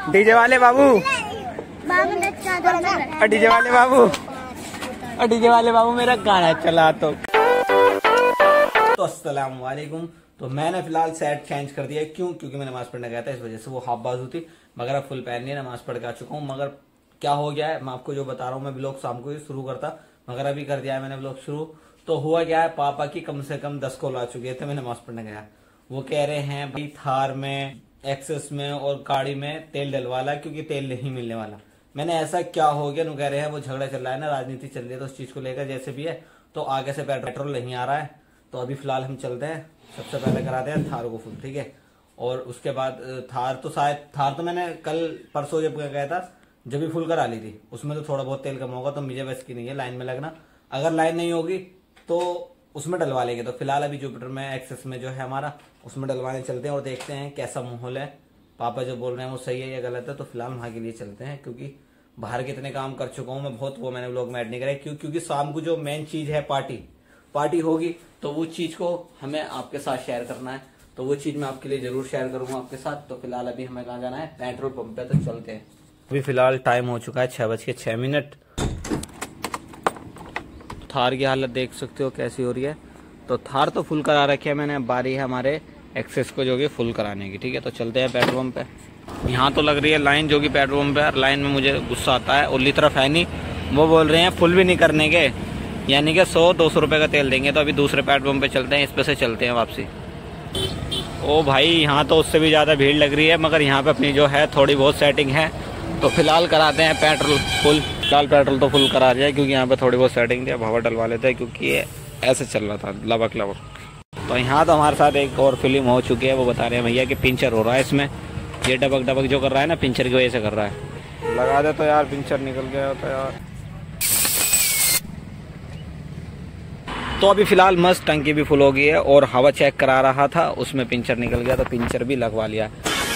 DJ वाले बाबू, DJ वाले बाबू, DJ वाले बाबू मेरा गाना चला तो अस्सलाम वालेकुम। तो मैंने फिलहाल सेट चेंज कर दिया। क्यों? क्योंकि मैं नमाज पढ़ने गया था, इस वजह से वो हाफ बाजू थी। मगर अब फुल पहन लिया, नमाज पढ़ के आ चुका हूँ। मगर क्या हो गया है मैं आपको जो बता रहा हूँ, मैं ब्लॉग शाम को ही शुरू करता, मगर अभी कर दिया है मैंने ब्लॉग शुरू। तो हुआ क्या है, पापा की कम से कम 10 कॉल आ चुके थे। मैं नमाज पढ़ने गया, वो कह रहे हैं भाई थार में, एक्सेस में और गाड़ी में तेल डलवा ला, क्योंकि तेल नहीं मिलने वाला। मैंने ऐसा क्या हो गया, कह रहे हैं वो झगड़ा चल रहा है ना, राजनीति चल रही है, तो उस चीज को लेकर जैसे भी है, तो आगे से पेट्रोल नहीं आ रहा है। तो अभी फिलहाल हम चलते हैं, सबसे पहले कराते हैं थार को फुल, ठीक है। और उसके बाद थार तो मैंने कल परसों जब गया था जब भी फुल करा ली थी, उसमें तो थोड़ा बहुत तेल कम होगा, तो मुझे बस की नहीं है लाइन में लगना। अगर लाइन नहीं होगी तो उसमें डलवा लेंगे। तो फिलहाल अभी जुपिटर में एक्सेस में जो है हमारा, उसमें डलवाने चलते हैं और देखते हैं कैसा माहौल है। पापा जो बोल रहे हैं वो सही है या गलत है, तो फिलहाल वहां के लिए चलते हैं। क्योंकि बाहर कितने काम कर चुका हूं मैं बहुत, वो मैंने व्लॉग में ऐड नहीं कराया। क्योंकि शाम को जो मेन चीज है पार्टी होगी, तो वो चीज को हमें आपके साथ शेयर करना है। तो वो चीज मैं आपके लिए जरूर शेयर करूंगा आपके साथ। तो फिलहाल अभी हमें कहाँ जाना है, पेट्रोल पंप पे, तो चलते हैं। अभी फिलहाल टाइम हो चुका है 6:06। थार की हालत देख सकते हो कैसी हो रही है। तो थार तो फुल करा रखी है मैंने, बारी है हमारे एक्सेस को जो कि फुल कराने की, ठीक है। तो चलते हैं पेट्रोल पंप पे। यहाँ तो लग रही है लाइन, जो कि पेट्रोल पंप है। लाइन में मुझे गुस्सा आता है, उल्ली तरफ है नहीं, वो बोल रहे हैं फुल भी नहीं करने के, यानी कि 100-200 रुपये का तेल देंगे। तो अभी दूसरे पेट्रोल पंप पे चलते हैं, इस पे से चलते हैं वापसी। ओ भाई, यहाँ तो उससे भी ज़्यादा भीड़ लग रही है, मगर यहाँ पे अपनी जो है थोड़ी बहुत सेटिंग है। तो फिलहाल कराते हैं पेट्रोल फुल। फिलहाल पेट्रोल तो फुल करा दिया है, क्योंकि यहाँ पे थोड़ी बहुत सेटिंग थी। अब हवा डलवा लेते हैं, क्योंकि ये ऐसे चल रहा था लबक। तो यहाँ तो हमारे साथ एक और फिल्म हो चुकी है, वो बता रहे हैं भैया कि पिंचर हो रहा है इसमें। ये डबक जो कर रहा है ना, पिंचर की वजह से कर रहा है। लगा दे तो यार, पिंचर निकल गया होता यार। तो अभी फिलहाल मस्त टंकी भी फुल हो गई है, और हवा चेक करा रहा था, उसमें पिंचर निकल गया, तो पिंचर भी लगवा लिया।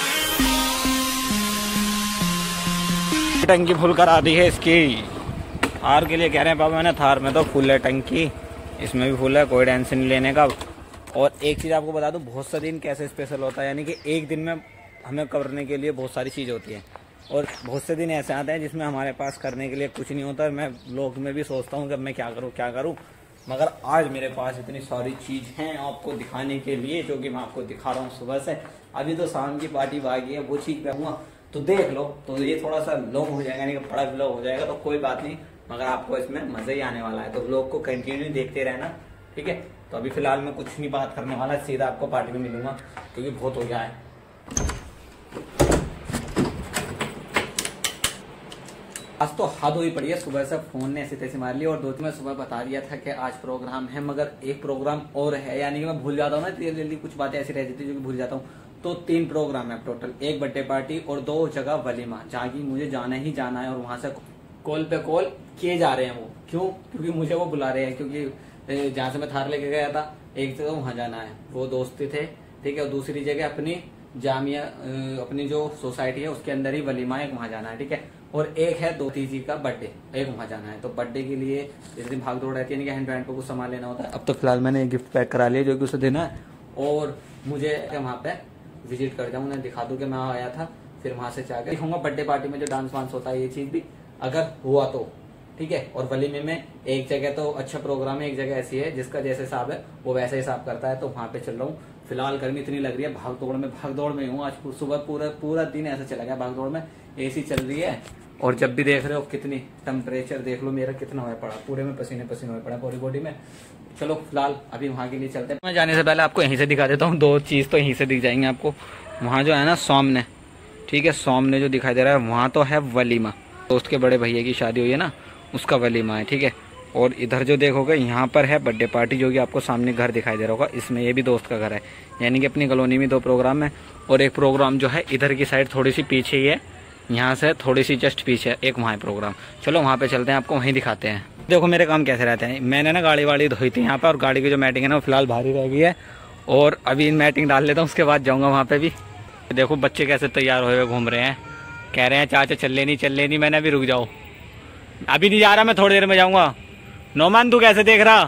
टंकी फुल करा दी है इसकी। थार के लिए कह रहे हैं पापा, मैंने थार में तो फुल है टंकी, इसमें भी फुल है, कोई टेंशन नहीं लेने का। और एक चीज़ आपको बता दूं, बहुत सा दिन कैसे स्पेशल होता है, यानी कि एक दिन में हमें करने के लिए बहुत सारी चीज़ होती है, और बहुत से दिन ऐसे आते हैं जिसमें हमारे पास करने के लिए कुछ नहीं होता। मैं लोग में भी सोचता हूँ कि मैं क्या करूँ, मगर आज मेरे पास इतनी सारी चीज़ हैं आपको दिखाने के लिए, जो कि मैं आपको दिखा रहा हूँ सुबह से। अभी तो शाम की पार्टी बाकी है, वो चीज़ पे हुआ तो देख लो। तो ये थोड़ा सा लॉन्ग हो जाएगा, यानी कि बड़ा व्लॉग हो जाएगा, तो कोई बात नहीं, मगर आपको इसमें मजा ही आने वाला है। तो व्लॉग को कंटिन्यू देखते रहना, ठीक है। तो अभी फिलहाल मैं कुछ नहीं बात करने वाला, सीधा आपको पार्टी में मिलूंगा, क्योंकि बहुत हो गया है। आज तो हद हुई पड़ी है, सुबह से फोन ने ऐसे तैसे मार ली। और दो तीन मैं सुबह बता दिया था कि आज प्रोग्राम है, मगर एक प्रोग्राम और है, यानी कि मैं भूल जाता हूँ ना, जल्दी कुछ बातें ऐसी रह जाती है जो कि भूल जाता हूँ। तो 3 प्रोग्राम है टोटल, एक बर्थडे पार्टी और 2 जगह वलीमा, जहाँ की मुझे जाना ही जाना है। और वहां से कॉल पे कॉल किए जा रहे हैं वो, क्यों? क्योंकि मुझे वो बुला रहे हैं, क्योंकि जहाँ से मैं थार लेके गया था, एक जगह वहां जाना है, वो दोस्ती थे, ठीक है। और दूसरी जगह अपनी जामिया, अपनी जो सोसाइटी है उसके अंदर ही वलीमा है, वहां जाना है, ठीक है। और एक है दोती जी का बर्थडे, एक वहां जाना है। तो बर्थडे के लिए जिस दिन भाग दौड़ रहती है, हैंड टू हैंड को कुछ सामान लेना होता है। अब तो फिलहाल मैंने गिफ्ट पैक करा लिया, जो कि उसे देना है, और मुझे वहां पे विजिट कर जाऊँ, उन्हें दिखा दूं कि मैं आया था। फिर वहां से जाकर दिखाऊंगा बर्थडे पार्टी में जो डांस वांस होता है, ये चीज भी अगर हुआ तो, ठीक है। और वलीमे में एक जगह तो अच्छा प्रोग्राम है, एक जगह ऐसी है जिसका जैसे हिसाब है वो वैसे हिसाब करता है, तो वहां पे चल रहा हूँ। फिलहाल गर्मी इतनी लग रही है, भाग दौड़ में हूँ। आज सुबह पूरा दिन ऐसा चला गया भाग दौड़ में। एसी चल रही है, और जब भी देख रहे हो कितनी टेम्परेचर देख लो मेरा कितना हुआ पड़ा, पूरे में पसीने हुए पड़ा पूरी बॉडी में। चलो फिलहाल अभी वहां के लिए चलते हैं। मैं जाने से पहले आपको यहीं से दिखा देता हूँ, 2 चीज तो यहीं से दिख जाएंगे आपको। वहाँ जो है ना सामने, ठीक है, सामने जो दिखाई दे रहा है वहाँ तो है वलीमा, दोस्त के बड़े भैया की शादी हुई है ना, उसका वलीमा है, ठीक है। और इधर जो देखोगे यहाँ पर है बर्थडे पार्टी, जो कि आपको सामने घर दिखाई दे रहा होगा, इसमें ये भी दोस्त का घर है। यानी कि अपनी कॉलोनी में 2 प्रोग्राम है, और एक प्रोग्राम जो है इधर की साइड थोड़ी सी पीछे ही है, यहाँ से थोड़ी सी जस्ट पीछे एक वहाँ प्रोग्राम। चलो वहाँ पे चलते हैं, आपको वहीं दिखाते हैं। देखो मेरे काम कैसे रहते हैं, मैंने ना गाड़ी वाड़ी धोई थी यहाँ पर, और गाड़ी की जो मैटिंग है ना वो फिलहाल भारी रह गई है, और अभी मैटिंग डाल लेता हूँ, उसके बाद जाऊँगा वहाँ पे भी। देखो बच्चे कैसे तैयार हुए घूम रहे हैं, कह रहे हैं चाचा चल लेनी। मैंने अभी रुक जाओ, अभी नहीं जा रहा, मैं थोड़ी देर में जाऊँगा। नोमान तू कैसे देख रहा?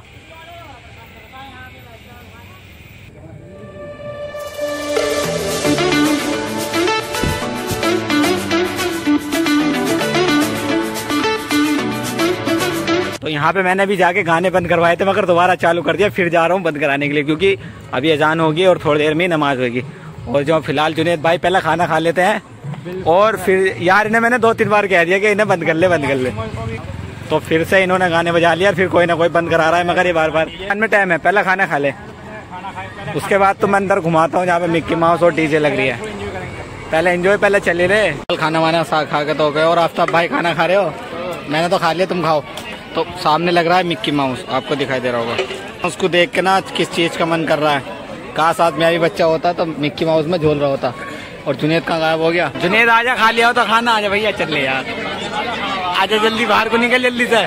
यहाँ पे मैंने भी जाके गाने बंद करवाए थे मगर दोबारा चालू कर दिया, फिर जा रहा हूँ बंद कराने के लिए क्योंकि अभी अजान होगी और थोड़ी देर में नमाज होगी। और जो फिलहाल जुनेद भाई पहले खाना खा लेते हैं और फिर यार इन्हें मैंने 2-3 बार कह दिया कि इन्हें बंद कर ले, तो फिर से इन्होंने गाने बजा लिया, फिर कोई ना कोई बंद करा रहा है मगर ये बार में टाइम है, पहले खाना खा ले उसके बाद तो मैं अंदर घुमाता हूँ जहाँ पे मिक्की माउस और डीजे लग रही है। पहले एंजॉय पहले चले रहे। खाना वाना खा के तो हो गए और आफ्ताब भाई खाना खा रहे हो, मैंने तो खा लिया, तुम खाओ। तो सामने लग रहा है मिक्की माउस, आपको दिखाई दे रहा होगा। उसको देख के ना किस चीज का मन कर रहा है, काश साथ में भी बच्चा होता तो मिक्की माउस में झोल रहा होता। और जुनेद कहाँ गायब हो गया? जुनेद आजा, खा लिया हो तो खाना, आजा भैया चल ले यार, आजा जल्दी बाहर को निकल जल्दी से।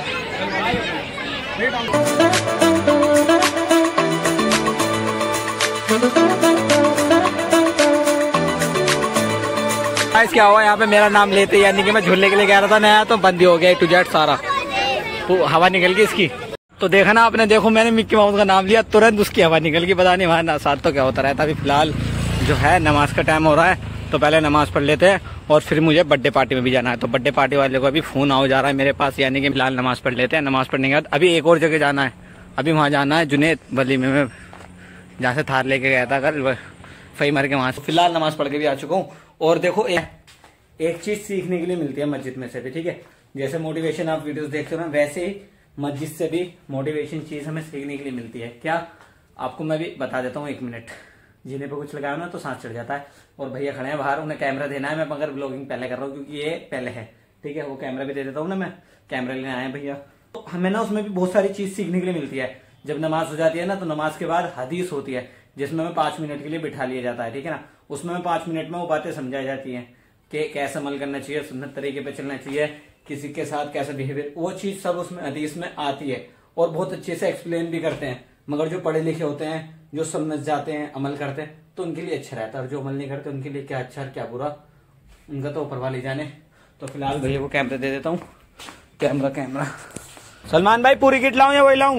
क्या हुआ यहाँ पे मेरा नाम लेते यानी कि मैं झूलने के लिए कह रहा था नया, तो बंद ही हो गया टू जेट सारा, तो हवा निकल गई इसकी। तो देखा ना आपने, देखो मैंने मिक्की माउस का नाम लिया तुरंत उसकी हवा निकल गई, पता नहीं वहाँ साथ तो क्या होता रहता। अभी फिलहाल जो है नमाज का टाइम हो रहा है, तो पहले नमाज पढ़ लेते हैं और फिर मुझे बर्थडे पार्टी में भी जाना है। तो बर्थडे पार्टी वाले को अभी फोन आओ जा रहा है मेरे पास, यानी कि फिलहाल नमाज पढ़ लेते हैं। नमाज पढ़ने के बाद अभी एक और जगह जाना है, अभी वहाँ जाना है जुनेद वलीमे में, जहाँ से थार लेके गया था कल फई मर के वहाँ से। फिलहाल नमाज पढ़ के भी आ चुका हूँ। और देखो एक चीज सीखने के लिए मिलती है मस्जिद में से भी, ठीक है, जैसे मोटिवेशन आप वीडियोस देखते हो ना, वैसे ही मस्जिद से भी मोटिवेशन चीज हमें सीखने के लिए मिलती है। क्या आपको मैं भी बता देता हूँ, 1 मिनट। जिन्हें पे कुछ लगाया ना तो सांस चढ़ जाता है। और भैया खड़े हैं बाहर, उन्हें कैमरा देना है, मैं मगर ब्लॉगिंग पहले कर रहा हूँ क्योंकि ये पहले है, ठीक है। वो कैमरा भी दे देता हूँ ना, मैं कैमरा लेने आए भैया। तो हमें ना उसमें भी बहुत सारी चीज सीखने के लिए मिलती है। जब नमाज हो जाती है ना, तो नमाज के बाद हदीस होती है जिसमें हमें 5 मिनट के लिए बिठा लिया जाता है, ठीक है ना। उसमें 5 मिनट में वो बातें समझाई जाती है कि कैसे अमल करना चाहिए, सुन्नत तरीके पे चलना चाहिए, किसी के साथ कैसे बिहेवियर, वो चीज सब उसमें हदीस में आती है और बहुत अच्छे से एक्सप्लेन भी करते हैं। मगर जो पढ़े लिखे होते हैं, जो समझ जाते हैं, अमल करते हैं, तो उनके लिए अच्छा रहता है, और जो अमल नहीं करते उनके लिए क्या अच्छा और क्या बुरा, उनका तो ऊपर वाले जाने। तो फिलहाल भैया को कैमरा दे देता हूँ, कैमरा। सलमान भाई पूरी किट लाऊं या वही लाऊं?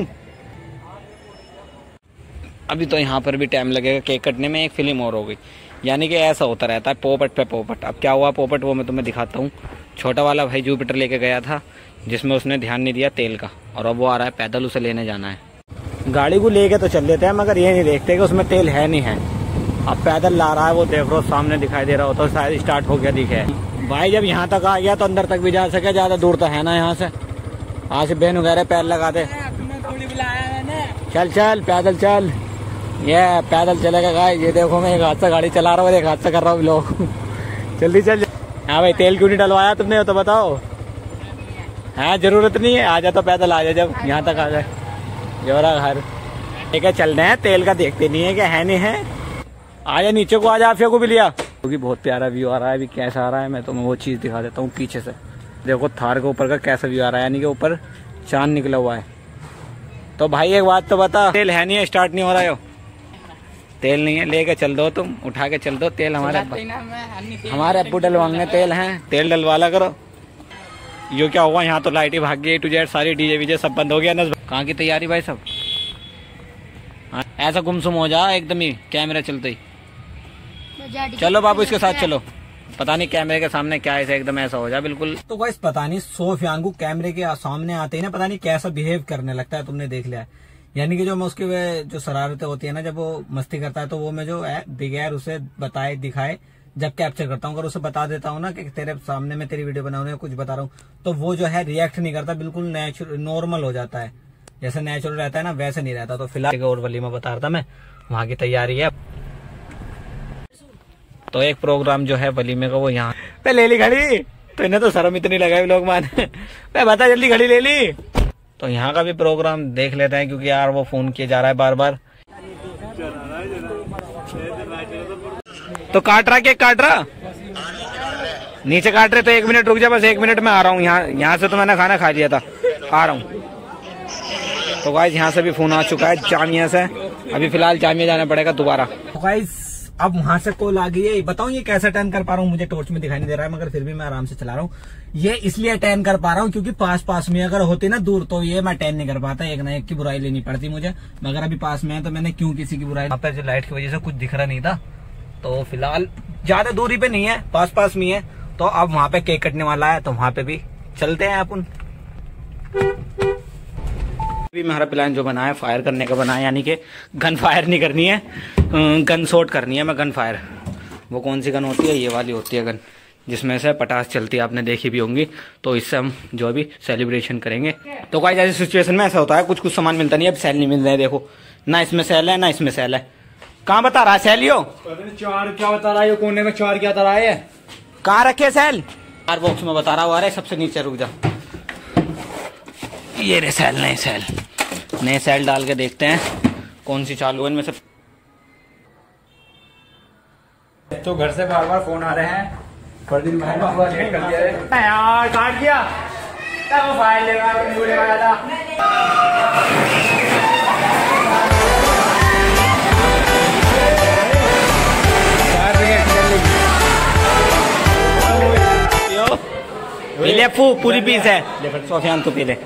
अभी तो यहाँ पर भी टाइम लगेगा केक कटने में। एक फिल्म और हो गई, यानी कि ऐसा होता रहता है पोपट पे पोपट। अब क्या हुआ पोपट, वो मैं तुम्हें दिखाता हूँ। छोटा वाला भाई जुपिटर लेके गया था, जिसमें उसने ध्यान नहीं दिया तेल का, और अब वो आ रहा है पैदल, उसे लेने जाना है। गाड़ी को लेके तो चल देते हैं मगर ये नहीं देखते कि उसमें तेल है नहीं है। अब पैदल ला रहा है, वो देख लो सामने दिखाई दे रहा होता है, शायद स्टार्ट हो गया दिखे। भाई जब यहाँ तक आ गया तो अंदर तक भी जा सके, ज्यादा दूर तो है ना यहाँ से। आज बहन वगैरह पैर लगा दे, चल पैदल चल, ये पैदल चलेगा गाइस। ये देखो मैं एक हाथ से गाड़ी चला रहा हूँ, एक हाथ से कर रहा हूँ लोग। जल्दी चल। हाँ भाई तेल क्यों नहीं डलवाया तुमने, तो बताओ। हाँ जरूरत नहीं है, आ जा तो पैदल आ जा, जब यहाँ तक आ जाए जोरा घर। ठीक है चल रहे हैं, तेल का देखते नहीं है क्या है नहीं है। आ जा नीचे को, आ जा, आफिया को भी लिया, क्योंकि बहुत प्यारा व्यू आ रहा है। अभी कैसा आ रहा है मैं तुम्हें वो चीज दिखा देता हूँ पीछे से। देखो थार के ऊपर का कैसा व्यू आ रहा है, यानी कि ऊपर चांद निकला हुआ है। तो भाई एक बात तो बता, तेल है नहीं है, स्टार्ट नहीं हो रहा है। तेल नहीं है, लेके चल दो, तुम उठा के चल दो तेल। हमारे अब्बू डलवाएंगे तेल हैं, तेल डलवाला करो। यो क्या हुआ, यहाँ तो लाइट ही भाग गई, टू जेड सारी डीजे वीजे सब बंद हो गया। कहाँ की तैयारी भाई सब? ऐसा गुमसुम हो जा एकदम ही कैमरा चलते ही। चलो बाबू इसके साथ चलो, पता नहीं कैमरे के सामने क्या है, एकदम ऐसा हो जा बिल्कुल। तो गाइस पता नहीं सोफियान को कैमरे के सामने आते ही ना पता नहीं कैसा बिहेव करने लगता है, तुमने देख लिया है। यानी कि जो मैं उसकी जो शरारतें होती है ना, जब वो मस्ती करता है, तो वो मैं जो है बगैर उसे बताए दिखाए जब कैप्चर करता हूँ, अगर उसे बता देता हूँ ना कि तेरे सामने मैं तेरी वीडियो बना रहा हूँ, कुछ बता रहा हूँ, तो वो जो है रिएक्ट नहीं करता, बिल्कुल नेचुरल नॉर्मल हो जाता है। जैसे नेचुरल रहता है ना वैसे नहीं रहता। तो फिलहाल और वलीमा बता रहा था मैं, वहाँ की तैयारी है। तो एक प्रोग्राम जो है वलीमे का वो यहाँ पे ले ली घड़ी, तो इन्हें तो शर्म इतनी लगाई लोग माने। बता जल्दी घड़ी ले ली। तो यहाँ का भी प्रोग्राम देख लेते हैं, क्योंकि यार वो फोन किया जा रहा है बार बार। तो काट रहा, केक काट रहा, नीचे काट रहे। तो 1 मिनट रुक जा, बस 1 मिनट में आ रहा हूँ। यहाँ से तो मैंने खाना खा लिया था, आ रहा हूँ। तो गाइस यहाँ से भी फोन आ चुका है जामिया से, अभी फिलहाल जामिया जाना पड़ेगा दोबारा। तो गाइस अब वहां से कॉल आ गई है। बताऊं ये कैसे अटेंड कर पा रहा हूँ, मुझे टॉर्च में दिखाई नहीं दे रहा है, मगर फिर भी मैं आराम से चला रहा हूँ। ये इसलिए अटेंड कर पा रहा हूँ क्योंकि पास में अगर होती ना दूर, तो ये मैं अटेंड नहीं कर पाता, एक ना एक की बुराई लेनी पड़ती मुझे। मगर अभी पास में है तो मैंने क्यों किसी की बुराई। यहाँ पर जो लाइट की वजह से कुछ दिख रहा नहीं था, तो फिलहाल ज्यादा दूरी पे नहीं है, पास में है। तो अब वहां पे केक कटने वाला है, तो वहां पे भी चलते हैं अपन। अभी हमारा प्लान जो बना है फायर करने का बना है, यानी कि गन फायर नहीं करनी है, गन शॉट करनी है। मैं गन फायर, वो कौन सी गन होती है, ये वाली होती है गन जिसमें से पटास चलती है, आपने देखी भी होंगी। तो इससे हम जो अभी सेलिब्रेशन करेंगे। तो गाइस ऐसी सिचुएशन में ऐसा होता है, कुछ कुछ सामान मिलता नहीं है। अब सेल नहीं मिल रहा है, देखो ना इसमें सेल है ना इसमें सेल है। कहाँ बता रहा है सेल? यो 4 क्या बता रहा है, कोने में 4 क्या बता रहा है? कहाँ रखे सेल? कार बॉक्स में बता रहा हूँ। अरे सबसे नीचे रुक जा, ये रे सेल, नए सेल डाल के देखते हैं कौन सी चालू है इनमें से। तो घर से बार बार फोन आ रहे हैं, फरदीन भाई ने लेट कर दिया है यार, काट दिया तब वो फाइल लेगा था। पीले अप्पू, पूरी पीस है। सोफियान तो पी ले,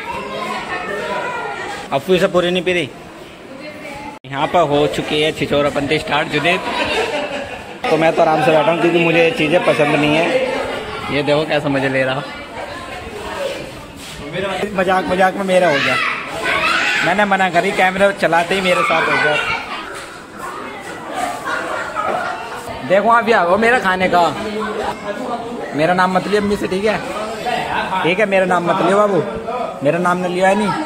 अप्पू इसे पूरी नहीं पी रही। यहाँ पर हो चुकी है छिछोरापंती स्टार्ट जुनेद। तो मैं तो आराम से बैठा हूँ क्योंकि मुझे ये चीज़ें पसंद नहीं है। ये देखो कैसा मजे ले रहा। मजाक में मेरा हो गया, मैंने मना करी, कैमरा चलाते ही मेरे साथ हो गया। देखो आप यार, वो मेरा खाने का, मेरा नाम मत लिया अम्मी से, ठीक है? ठीक है, मेरा नाम मत लियो बाबू, मेरा नाम ने लिया है नहीं।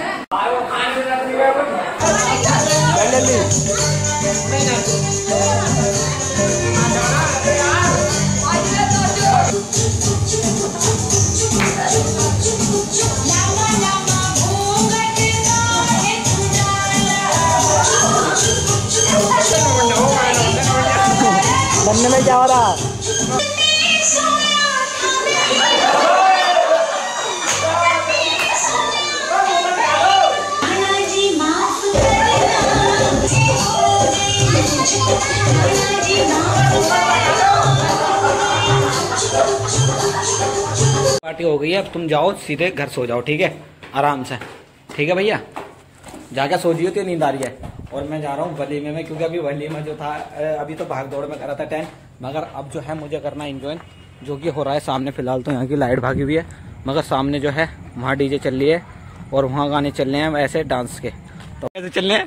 बनने में क्या हो रहा? पार्टी हो गई है, अब तुम जाओ सीधे घर सो जाओ, ठीक है? आराम से, ठीक है भैया? जाके सो जियो, तो नींद आ रही है। और मैं जा रहा हूँ वलीमे में, क्योंकि अभी वलीमा जो था, अभी तो भाग दौड़ में करा था 10, मगर अब जो है मुझे करना एंजॉय, जो कि हो रहा है सामने। फिलहाल तो यहाँ की लाइट भागी हुई है, मगर सामने जो है वहाँ डीजे चल रही है और वहाँ गाने चल रहे हैं ऐसे डांस के। तो कैसे चल रहे हैं?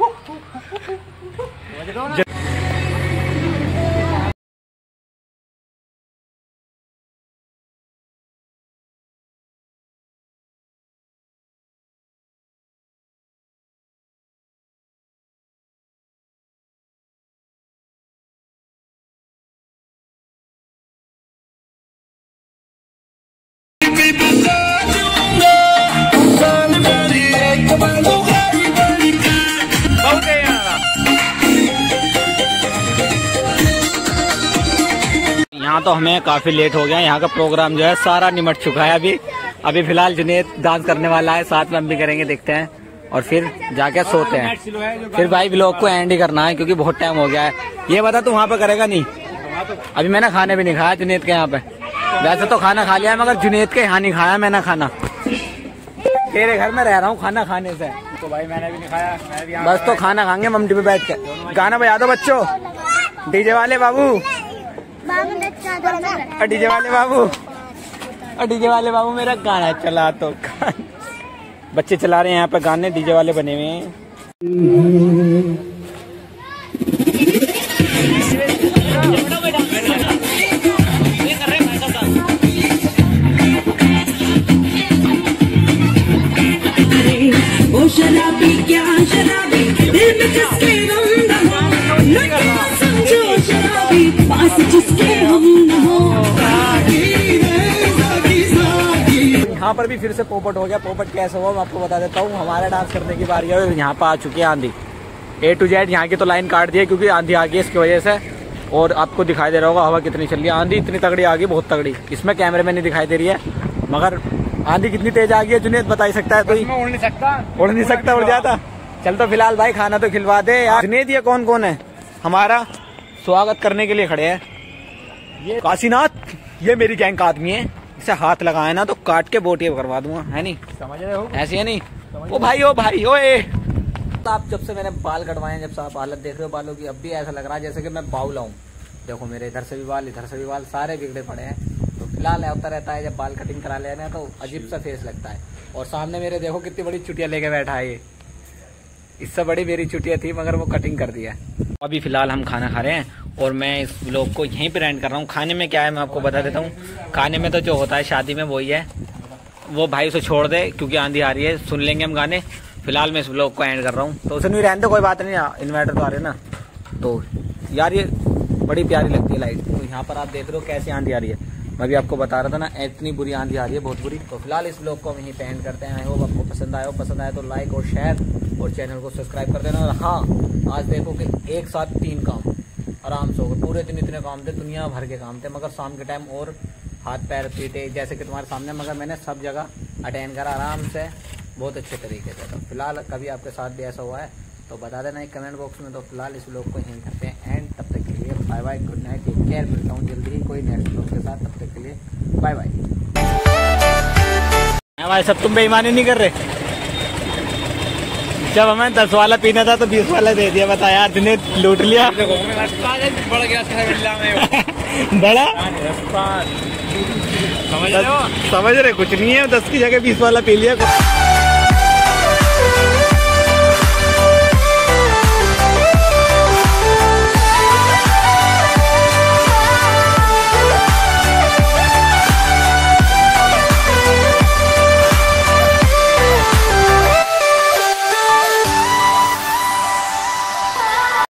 यहाँ तो हमें काफी लेट हो गया। यहाँ का प्रोग्राम जो है सारा निमट चुका है। अभी फिलहाल जुनेद डांस करने वाला है, साथ में हम भी करेंगे, देखते हैं, और फिर जाके सोते हैं। फिर भाई ब्लॉग को एंड ही करना है क्योंकि बहुत टाइम हो गया है। ये बता तू वहाँ पे करेगा नहीं? अभी मैंने खाने भी नहीं खाया जुनेद के यहाँ पे। वैसे तो खाना खा लिया है मगर जुनेद के यहाँ नहीं खाया मैंने खाना। तेरे घर में रह रहा हूँ खाना खाने से, तो भाई मैंने भी नहीं खाया, मैं भी बस तो खाना खाएंगे ममटी पे बैठ के। गाना बजा दो बच्चों, डीजे वाले बाबू, डीजे वाले बाबू, डीजे वाले बाबू मेरा गाना चला। तो बच्चे चला रहे हैं यहाँ पे गाने, डीजे वाले बने हुए हैं। ओ शराबी क्या शराबी, दिल में जिसके गम न हो, लड़का समझो शराबी, पास जिसके हम न हो। यहाँ पर भी फिर से पोपट हो गया। पोपट कैसे हुआ मैं आपको बता देता हूँ। हमारा डांस करने की बारी है, यहाँ पर आ चुकी है आंधी। A to Z यहाँ की तो लाइन काट दी है क्योंकि आंधी आ गई इसकी वजह से। और आपको दिखाई दे रहा होगा हवा कितनी चल रही है। आंधी इतनी तगड़ी आ गई, बहुत तगड़ी। इसमें कैमरे में नहीं दिखाई दे रही है, मगर आंधी कितनी तेज आ गई है जुनेद बता ही सकता है। तो उड़ नहीं सकता, उड़ जाता। चल तो फिलहाल भाई खाना तो खिलवा दे यार। जुनेद ये कौन कौन है हमारा स्वागत करने के लिए खड़े हैं? ये काशीनाथ, ये मेरी गैंग का आदमी है। इसे हाथ लगाए ना तो काट के बोटियां करवा दूंगा, है नहीं? समझ रहे हो? ऐसे है नहीं? ओ भाई ओए। तो आप जब से मैंने बाल कटवाए, जब से आप हालत देख रहे हो बालों की, अब भी ऐसा लग रहा है जैसे कि मैं बाउला हूँ। देखो मेरे इधर से भी बाल, इधर से भी बाल, सारे बिगड़े पड़े हैं। तो फिलहाल होता रहता है जब बाल कटिंग करा लेना तो अजीब सा फेस लगता है। और सामने मेरे देखो कितनी बड़ी चुटिया लेके बैठा है ये। इससे बड़ी मेरी चुटिया थी मगर वो कटिंग कर दिया। अभी फिलहाल हम खाना खा रहे हैं और मैं इस व्लॉग को यहीं पे एंड कर रहा हूँ। खाने में क्या है मैं आपको बता देता हूँ। खाने में तो जो होता है शादी में वही है, वो भाई उसे छोड़ दे क्योंकि आंधी आ रही है, सुन लेंगे हम गाने। फिलहाल मैं इस व्लॉग को एंड कर रहा हूँ, तो उसे नहीं रहने दो, कोई बात नहीं। इन्वर्टर तो आ रहे हैं ना, तो यार ये बड़ी प्यारी लगती है लाइट। तो यहाँ पर आप देख रहे हो कैसी आंधी आ रही है। मैं भी आपको बता रहा था ना, इतनी बुरी आंधी आ रही है, बहुत बुरी। तो फिलहाल इस व्लॉग को हम यहीं पे एंड करते हैं। आई होप आपको पसंद आया तो लाइक और शेयर और चैनल को सब्सक्राइब कर देना। और हाँ, आज देखो कि एक साथ 3 काम आराम से हो गए। पूरे दिन इतने काम थे, दुनिया भर के काम थे, मगर शाम के टाइम और हाथ पैर पीटे जैसे कि तुम्हारे सामने, मगर मैंने सब जगह अटेंड करा आराम से, बहुत अच्छे तरीके से। तो फिलहाल कभी आपके साथ भी ऐसा हुआ है तो बता देना एक कमेंट बॉक्स में। तो फिलहाल इस व्लॉग को यहीं करते हैं एंड। तब तक के लिए bye bye, good night, take care. मिलता हूँ जल्दी ही कोई नेक्स्ट व्लॉग के साथ। तब तक के लिए बाय बाय। भाई सब तुम बेईमानी नहीं कर रहे? जब हमें 10 वाला पीना था तो 20 वाला दे दिया। बता यार, तूने लूट लिया। बढ़ गया बड़ा समझ रहे कुछ नहीं है, 10 की जगह 20 वाला पी लिया।